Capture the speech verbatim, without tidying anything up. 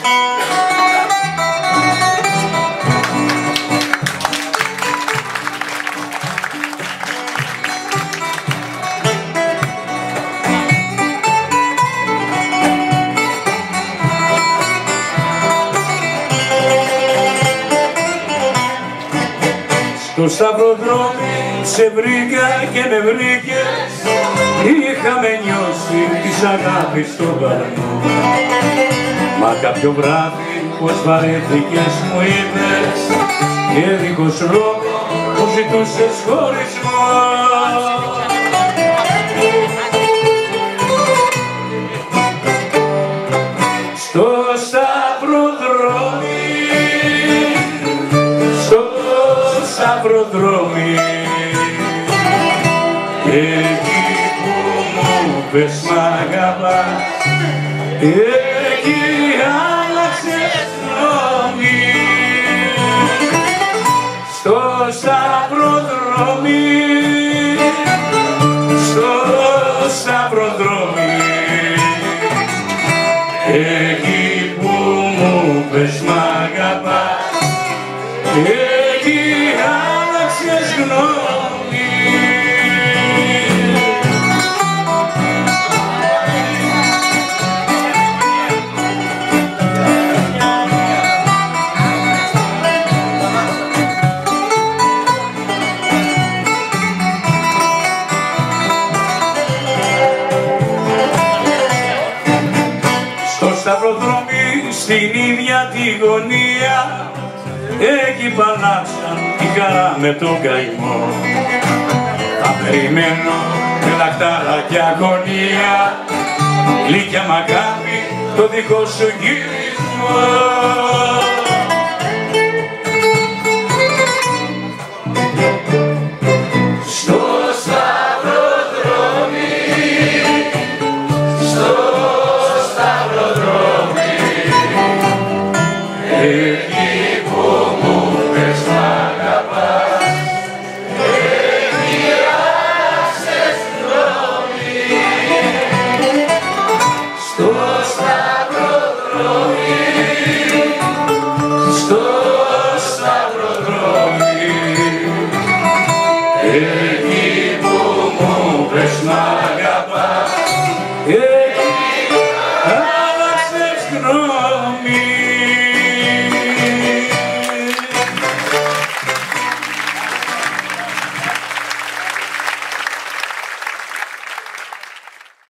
Στο σταυροδρόμι σε βρήκα και με βρήκες, είχαμε νιώσει της αγάπης στον παλμό. Μα κάποιο βράδυ πως βαρέθηκες μου είπες και δίχως λόγο που ζητούσες χωρισμό. Στο σταυροδρόμι, στο σταυροδρόμι, εκεί που μου πες μ' αγαπάς, εκεί άλλαξες γνώμη. Στο σταυροδρόμι, στο σταυροδρόμι, εκεί που μου πες μ' αγαπάς, εκεί άλλαξες γνώμη. Στο σταυροδρόμι στην ίδια τη γωνία, εκεί παλάξαν τη χαρά με τον καημό. Θα περιμένω με λαχτάρα και αγωνία, γλυκιά μ' αγάπη το δικό σου γυρισμό.